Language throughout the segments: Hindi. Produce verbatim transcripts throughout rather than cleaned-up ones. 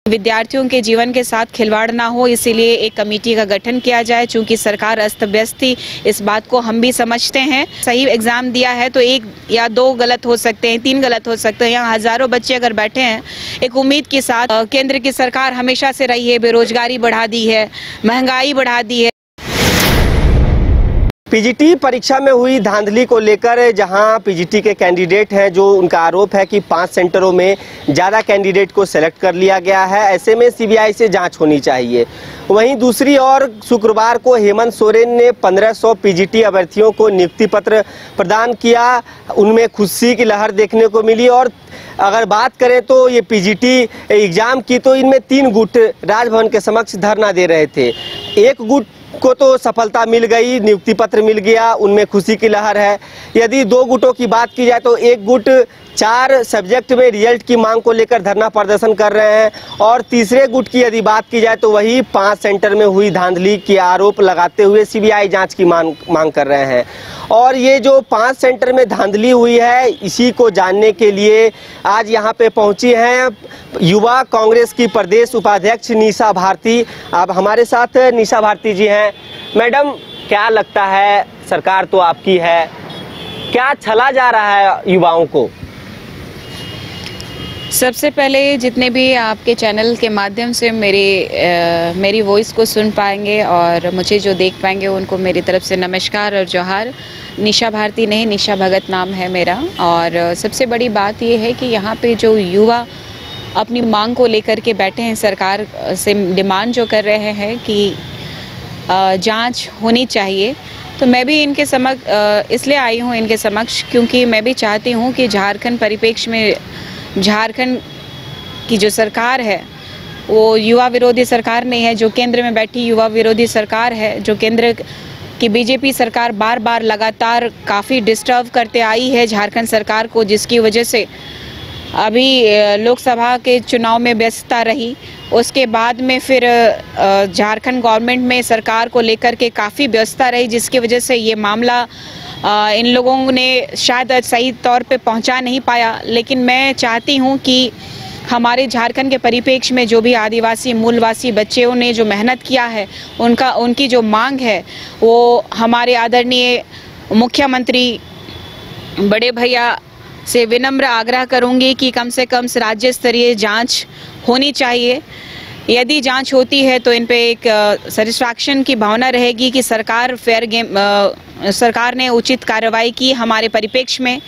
विद्यार्थियों के जीवन के साथ खिलवाड़ ना हो, इसीलिए एक कमेटी का गठन किया जाए। चूंकि सरकार अस्त व्यस्त थी, इस बात को हम भी समझते हैं। सही एग्जाम दिया है तो एक या दो गलत हो सकते हैं, तीन गलत हो सकते हैं। यहाँ हजारों बच्चे अगर बैठे हैं एक उम्मीद के साथ। केंद्र की सरकार हमेशा से रही है, बेरोजगारी बढ़ा दी है, महंगाई बढ़ा दी है। पीजीटी परीक्षा में हुई धांधली को लेकर जहां पीजीटी के कैंडिडेट हैं, जो उनका आरोप है कि पांच सेंटरों में ज़्यादा कैंडिडेट को सेलेक्ट कर लिया गया है, ऐसे में सीबीआई से जांच होनी चाहिए। वहीं दूसरी ओर शुक्रवार को हेमंत सोरेन ने पंद्रह सौ पीजीटी अभ्यर्थियों को नियुक्ति पत्र प्रदान किया। उनमें खुशी की लहर देखने को मिली। और अगर बात करें तो ये पीजीटी एग्जाम की, तो इनमें तीन गुट राजभवन के समक्ष धरना दे रहे थे। एक गुट को तो सफलता मिल गई, नियुक्ति पत्र मिल गया, उनमें खुशी की लहर है। यदि दो गुटों की बात की जाए तो एक गुट चार सब्जेक्ट में रिजल्ट की मांग को लेकर धरना प्रदर्शन कर रहे हैं, और तीसरे गुट की यदि बात की जाए तो वही पांच सेंटर में हुई धांधली के आरोप लगाते हुए सीबीआई जांच की मांग मांग कर रहे हैं। और ये जो पांच सेंटर में धांधली हुई है, इसी को जानने के लिए आज यहाँ पे पहुंची हैं युवा कांग्रेस की प्रदेश उपाध्यक्ष निशा भारती। अब हमारे साथ निशा भारती जी हैं। मैडम, क्या लगता है, सरकार तो आपकी है, क्या छला जा रहा है युवाओं को? सबसे पहले जितने भी आपके चैनल के माध्यम से मेरे आ, मेरी वॉइस को सुन पाएंगे और मुझे जो देख पाएंगे, उनको मेरी तरफ से नमस्कार और जोहार। निशा भारती नहीं, निशा भगत नाम है मेरा। और सबसे बड़ी बात ये है कि यहाँ पे जो युवा अपनी मांग को लेकर के बैठे हैं, सरकार से डिमांड जो कर रहे हैं कि जांच होनी चाहिए, तो मैं भी इनके समक्ष इसलिए आई हूँ इनके समक्ष क्योंकि मैं भी चाहती हूँ कि झारखंड परिप्रेक्ष्य में झारखंड की जो सरकार है वो युवा विरोधी सरकार नहीं है। जो केंद्र में बैठी युवा विरोधी सरकार है, जो केंद्र की बीजेपी सरकार बार बार लगातार काफ़ी डिस्टर्ब करते आई है झारखंड सरकार को, जिसकी वजह से अभी लोकसभा के चुनाव में व्यस्तता रही। उसके बाद में फिर झारखंड गवर्नमेंट में सरकार को लेकर के काफ़ी व्यस्तता रही, जिसकी वजह से ये मामला आ, इन लोगों ने शायद सही तौर पे पहुंचा नहीं पाया। लेकिन मैं चाहती हूं कि हमारे झारखंड के परिप्रेक्ष्य में जो भी आदिवासी मूलवासी बच्चों ने जो मेहनत किया है, उनका उनकी जो मांग है वो हमारे आदरणीय मुख्यमंत्री बड़े भैया से विनम्र आग्रह करूंगी कि कम से कम राज्य स्तरीय जांच होनी चाहिए। यदि जांच होती है तो इन पे एक सेटिस्फैक्शन की भावना रहेगी कि सरकार फेयर गेम आ, सरकार ने उचित कार्रवाई की हमारे परिप्रेक्ष्य में।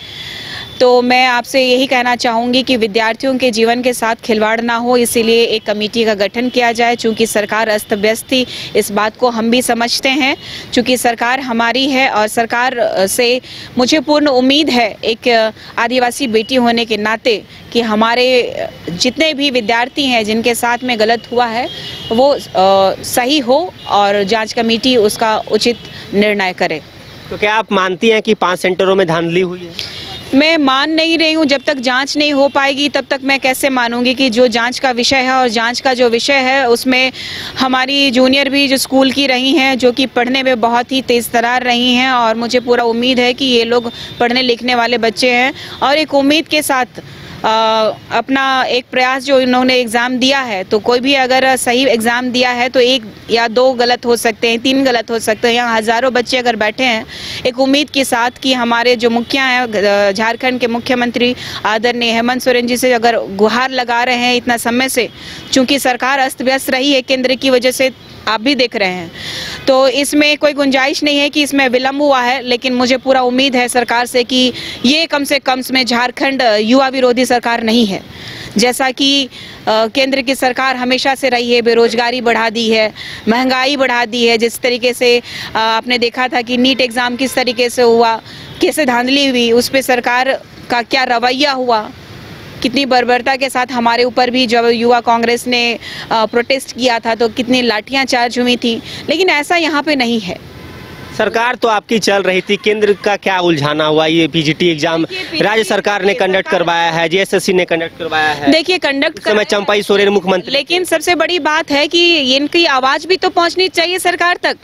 तो मैं आपसे यही कहना चाहूँगी कि विद्यार्थियों के जीवन के साथ खिलवाड़ ना हो, इसीलिए एक कमेटी का गठन किया जाए। चूंकि सरकार अस्त व्यस्त थी, इस बात को हम भी समझते हैं। चूंकि सरकार हमारी है और सरकार से मुझे पूर्ण उम्मीद है, एक आदिवासी बेटी होने के नाते, कि हमारे जितने भी विद्यार्थी हैं जिनके साथ में गलत हुआ है वो आ, सही हो और जाँच कमेटी उसका उचित निर्णय करे। तो क्या आप मानती हैं कि पाँच सेंटरों में धांधली हुई है? मैं मान नहीं रही हूँ। जब तक जांच नहीं हो पाएगी तब तक मैं कैसे मानूंगी कि जो जांच का विषय है, और जांच का जो विषय है उसमें हमारी जूनियर भी जो स्कूल की रही हैं, जो कि पढ़ने में बहुत ही तेज़ तरार रही हैं, और मुझे पूरा उम्मीद है कि ये लोग पढ़ने लिखने वाले बच्चे हैं। और एक उम्मीद के साथ आ, अपना एक प्रयास जो इन्होंने एग्ज़ाम दिया है, तो कोई भी अगर सही एग्ज़ाम दिया है तो एक या दो गलत हो सकते हैं, तीन गलत हो सकते हैं। यहाँ हज़ारों बच्चे अगर बैठे हैं एक उम्मीद के साथ कि हमारे जो मुखिया हैं, झारखंड के मुख्यमंत्री आदरणीय हेमंत सोरेन जी से अगर गुहार लगा रहे हैं इतना समय से, चूँकि सरकार अस्त व्यस्त रही है केंद्र की वजह से, आप भी देख रहे हैं, तो इसमें कोई गुंजाइश नहीं है कि इसमें विलम्ब हुआ है। लेकिन मुझे पूरा उम्मीद है सरकार से कि ये कम से कम में झारखंड युवा विरोधी सरकार नहीं है। जैसा कि केंद्र की सरकार हमेशा से रही है, बेरोजगारी बढ़ा दी है, महंगाई बढ़ा दी है। जिस तरीके से आ, आपने देखा था कि नीट एग्ज़ाम किस तरीके से हुआ, कैसे धांधली हुई, उस पर सरकार का क्या रवैया हुआ, कितनी बर्बरता के साथ हमारे ऊपर भी जब युवा कांग्रेस ने प्रोटेस्ट किया था तो कितनी लाठियां चार्ज हुई थी। लेकिन ऐसा यहाँ पे नहीं है। सरकार तो आपकी चल रही थी, केंद्र का क्या उलझाना हुआ? ये पीजीटी एग्जाम राज्य सरकार ने कंडक्ट करवाया है, जेएसएससी ने कंडक्ट करवाया है। देखिए कंडक्ट कर समय चंपाई सोरेन मुख्यमंत्री। लेकिन सबसे बड़ी बात है कि इनकी आवाज भी तो पहुंचनी चाहिए सरकार तक।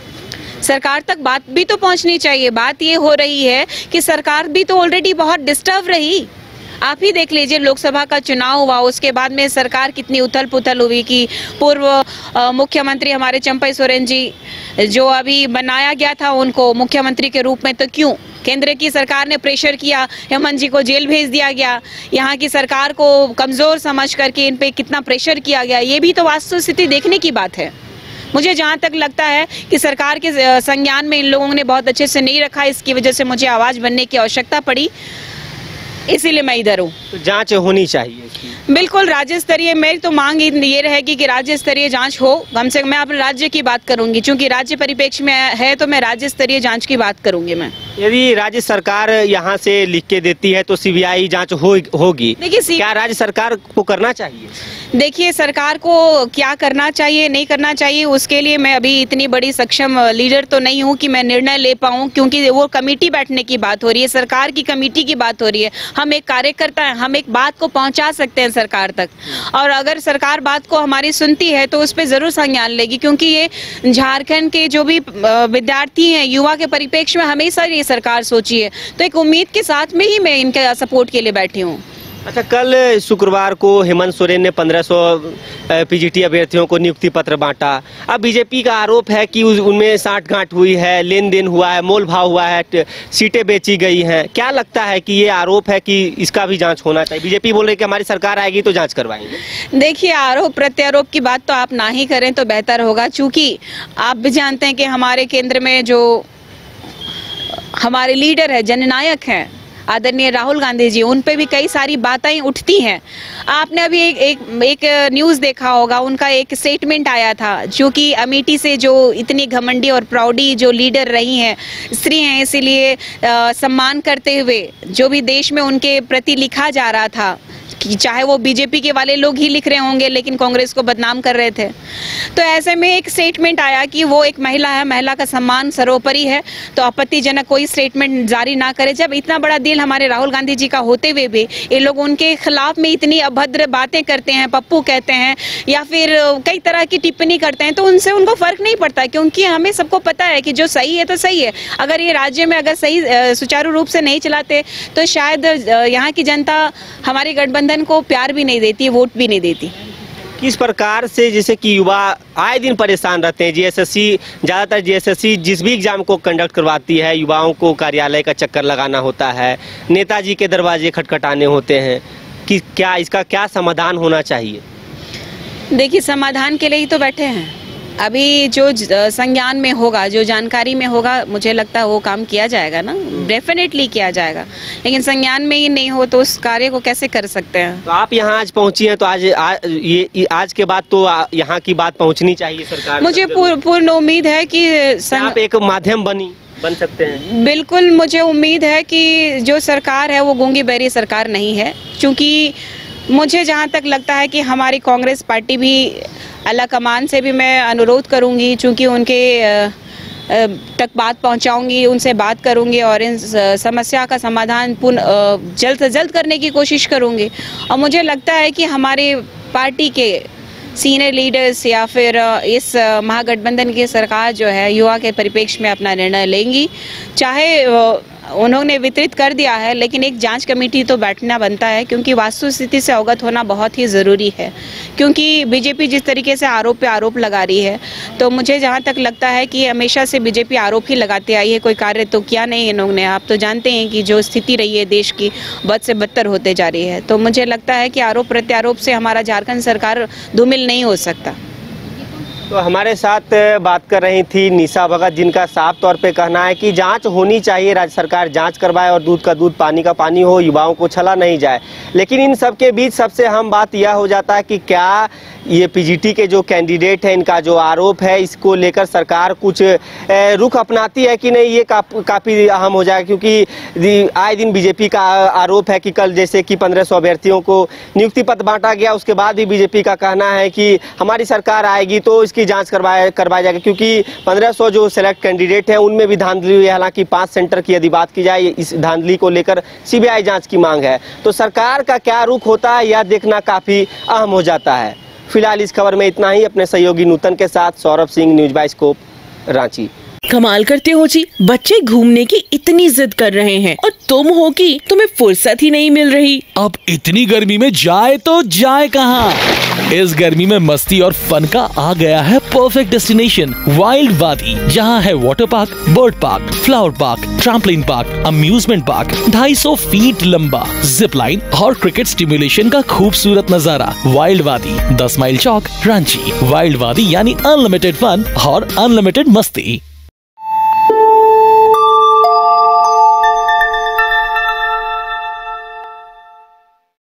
सरकार तक बात भी तो पहुंचनी चाहिए। बात ये हो रही है कि सरकार भी तो ऑलरेडी बहुत डिस्टर्ब रही। आप ही देख लीजिए, लोकसभा का चुनाव हुआ, उसके बाद में सरकार कितनी उथल पुथल हुई कि पूर्व मुख्यमंत्री हमारे चंपई सोरेन जी जो अभी बनाया गया था उनको मुख्यमंत्री के रूप में, तो क्यों केंद्र की सरकार ने प्रेशर किया, हेमंत जी को जेल भेज दिया गया, यहाँ की सरकार को कमजोर समझ करके इन पे कितना प्रेशर किया गया। ये भी तो वास्तव स्थिति देखने की बात है। मुझे जहाँ तक लगता है कि सरकार के संज्ञान में इन लोगों ने बहुत अच्छे से नहीं रखा, इसकी वजह से मुझे आवाज़ बनने की आवश्यकता पड़ी, इसीलिए मैं इधर हूँ। तो जांच होनी चाहिए इसकी। बिल्कुल, राज्य स्तरीय मेरी तो मांग ये रहेगी कि राज्य स्तरीय जांच हो। कम से कम मैं अपने राज्य की बात करूंगी, क्योंकि राज्य परिप्रेक्ष्य में है तो मैं राज्य स्तरीय जांच की बात करूंगी। मैं यदि राज्य सरकार यहाँ से लिख के देती है तो सीबीआई जांच हो, होगी। देखिए, क्या राज्य सरकार को करना चाहिए? देखिए, सरकार को क्या करना चाहिए नहीं करना चाहिए उसके लिए मैं अभी इतनी बड़ी सक्षम लीडर तो नहीं हूँ कि मैं निर्णय ले पाऊँ, क्योंकि वो कमेटी बैठने की बात हो रही है, सरकार की कमेटी की बात हो रही है। हम एक कार्यकर्ता हैं, हम एक बात को पहुंचा सकते हैं सरकार तक, और अगर सरकार बात को हमारी सुनती है तो उस पर जरूर संज्ञान लेगी, क्योंकि ये झारखंड के जो भी विद्यार्थी हैं, युवा के परिप्रेक्ष्य में हमेशा ये सरकार सोची है, तो एक उम्मीद के साथ में ही मैं इनके सपोर्ट के लिए बैठी हूँ। अच्छा, कल शुक्रवार को हेमंत सोरेन ने पंद्रह सौ पीजीटी अभ्यर्थियों को नियुक्ति पत्र बांटा। अब बीजेपी का आरोप है कि उनमें साठगांठ हुई है, लेन देन हुआ है, मोल भाव हुआ है, सीटें बेची गई हैं। क्या लगता है कि ये आरोप है कि इसका भी जांच होना चाहिए? बीजेपी बोल रही है कि हमारी सरकार आएगी तो जांच करवाएंगे। देखिए, आरोप प्रत्यारोप की बात तो आप ना ही करें तो बेहतर होगा, चूंकि आप भी जानते हैं कि हमारे केंद्र में जो हमारे लीडर है, जननायक हैं आदरणीय राहुल गांधी जी, उन पे भी कई सारी बातें उठती हैं। आपने अभी एक एक, एक न्यूज़ देखा होगा, उनका एक स्टेटमेंट आया था, जो कि अमेठी से जो इतनी घमंडी और प्राउडी जो लीडर रही हैं, स्त्री हैं, इसीलिए सम्मान करते हुए जो भी देश में उनके प्रति लिखा जा रहा था, कि चाहे वो बीजेपी के वाले लोग ही लिख रहे होंगे लेकिन कांग्रेस को बदनाम कर रहे थे, तो ऐसे में एक स्टेटमेंट आया कि वो एक महिला है, महिला का सम्मान सर्वोपरि है, तो आपत्तिजनक कोई स्टेटमेंट जारी ना करे। जब इतना बड़ा दिल हमारे राहुल गांधी जी का होते हुए भी ये लोग उनके खिलाफ में इतनी अभद्र बातें करते हैं, पप्पू कहते हैं या फिर कई तरह की टिप्पणी करते हैं, तो उनसे उनको फर्क नहीं पड़ता, क्योंकि हमें सबको पता है कि जो सही है तो सही है। अगर ये राज्य में अगर सही सुचारू रूप से नहीं चलाते तो शायद यहाँ की जनता हमारे गठबंधन को प्यार भी नहीं देती, वोट भी नहीं देती। किस प्रकार से, जैसे कि युवा आए दिन परेशान रहते हैं, जीएसएससी ज़्यादातर जीएसएससी जिस भी एग्जाम को कंडक्ट करवाती है, युवाओं को कार्यालय का चक्कर लगाना होता है, नेताजी के दरवाजे खटखटाने होते हैं, कि क्या इसका क्या समाधान होना चाहिए? देखिए, समाधान के लिए ही तो बैठे हैं। अभी जो संज्ञान में होगा, जो जानकारी में होगा, मुझे लगता है वो काम किया जाएगा ना, डेफिनेटली किया जाएगा, लेकिन संज्ञान में ही नहीं हो तो उस कार्य को कैसे कर सकते हैं? तो आप यहाँ आज पहुँची हैं, तो आज आ, ये आज के बाद तो यहाँ की बात पहुँचनी चाहिए सरकार। मुझे पूर्ण उम्मीद है कि संग... आप एक माध्यम बनी बन सकते हैं। बिल्कुल, मुझे उम्मीद है कि जो सरकार है वो गूंगी बहरी सरकार नहीं है, क्योंकि मुझे जहाँ तक लगता है कि हमारी कांग्रेस पार्टी भी आला कमान से भी मैं अनुरोध करूंगी, चूँकि उनके तक बात पहुंचाऊंगी, उनसे बात करूंगी और इन समस्या का समाधान पूर्ण जल्द से जल्द करने की कोशिश करूंगी। और मुझे लगता है कि हमारे पार्टी के सीनियर लीडर्स या फिर इस महागठबंधन की सरकार जो है युवा के परिप्रेक्ष्य में अपना निर्णय लेंगी, चाहे उन्होंने वितरित कर दिया है, लेकिन एक जांच कमेटी तो बैठना बनता है, क्योंकि वास्तु स्थिति से अवगत होना बहुत ही ज़रूरी है। क्योंकि बीजेपी जिस तरीके से आरोप पे आरोप लगा रही है, तो मुझे जहां तक लगता है कि हमेशा से बीजेपी आरोप ही लगाते आई है, कोई कार्य तो किया नहीं इन्होंने। आप तो जानते हैं कि जो स्थिति रही है देश की, बद से बदतर होते जा रही है, तो मुझे लगता है कि आरोप प्रत्यारोप से हमारा झारखंड सरकार धूमिल नहीं हो सकता। तो हमारे साथ बात कर रही थी निशा भगत, जिनका साफ तौर पे कहना है कि जांच होनी चाहिए, राज्य सरकार जांच करवाए और दूध का दूध पानी का पानी हो, युवाओं को छला नहीं जाए। लेकिन इन सब के बीच सबसे अहम बात यह हो जाता है कि क्या ये पीजीटी के जो कैंडिडेट हैं, इनका जो आरोप है, इसको लेकर सरकार कुछ रुख अपनाती है कि नहीं, ये का, काफ़ी अहम हो जाएगा। क्योंकि आए दिन बीजेपी का आरोप है कि कल जैसे कि पंद्रह सौ अभ्यर्थियों को नियुक्ति पत्र बांटा गया, उसके बाद भी बीजेपी का कहना है कि हमारी सरकार आएगी तो इसकी जांच करवाया करवाया जाएगा, क्योंकि पंद्रह सौ जो सेलेक्ट कैंडिडेट हैं उनमें भी धांधली हुई है। हालांकि पाँच सेंटर की यदि बात की जाए, इस धांधली को लेकर सीबीआई जाँच की मांग है। तो सरकार का क्या रुख होता है यह देखना काफ़ी अहम हो जाता है। फिलहाल इस खबर में इतना ही। अपने सहयोगी नूतन के साथ सौरभ सिंह, न्यूज़ बाइस्कोप, रांची। कमाल करते हो जी, बच्चे घूमने की इतनी जिद कर रहे हैं और तुम हो कि तुम्हें फुर्सत ही नहीं मिल रही। अब इतनी गर्मी में जाए तो जाए कहाँ? इस गर्मी में मस्ती और फन का आ गया है परफेक्ट डेस्टिनेशन, वाइल्ड वादी, जहाँ है water park, bird park, flower park, trampoline park, amusement park, ढाई सौ फीट लंबा, जिप लाइन और क्रिकेट स्टिमुलेशन का खूबसूरत नजारा। वाइल्ड वादी, दस माइल चौक, रांची। वाइल्ड वादी यानी अनलिमिटेड फन और अनलिमिटेड मस्ती।